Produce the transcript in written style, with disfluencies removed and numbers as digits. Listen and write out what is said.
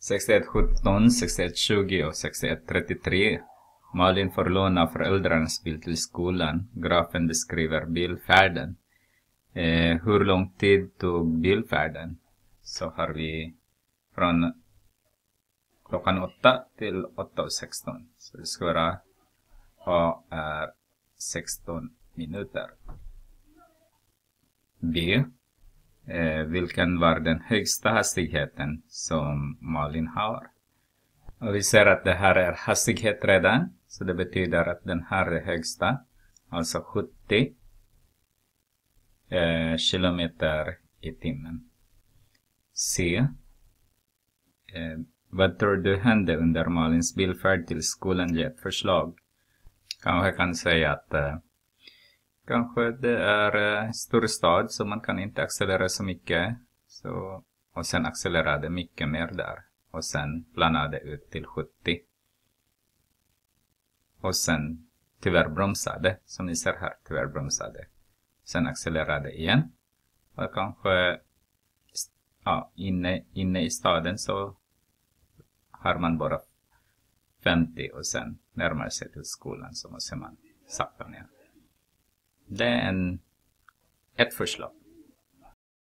6117, 6120 och 6133. Malin får låna föräldrarnas bil till skolan. Grafen beskriver bilfärden. Hur lång tid tog bilfärden? Så har vi från klockan 8 till 8:16. Så det ska vara A är 16 minuter. B. Vilken var den högsta hastigheten som Malin har? Och vi ser att det här är hastighet redan. Så det betyder att den här är högsta. Alltså 70 kilometer i timmen. C. Vad tror du hände under Malins bilfärd till skolan? Ge ett förslag. Kanske kan säga att kanske det är stor stad så man kan inte accelerera så mycket. Så, och sen accelererade mycket mer där. Och sen planade ut till 70. Och sen tyvärr bromsade. Som ni ser här, tyvärr bromsade. Sen accelererade igen. Och kanske inne i staden så har man bara 50 och sen närmar sig till skolan så måste man sakta ner. Det är ett förslag.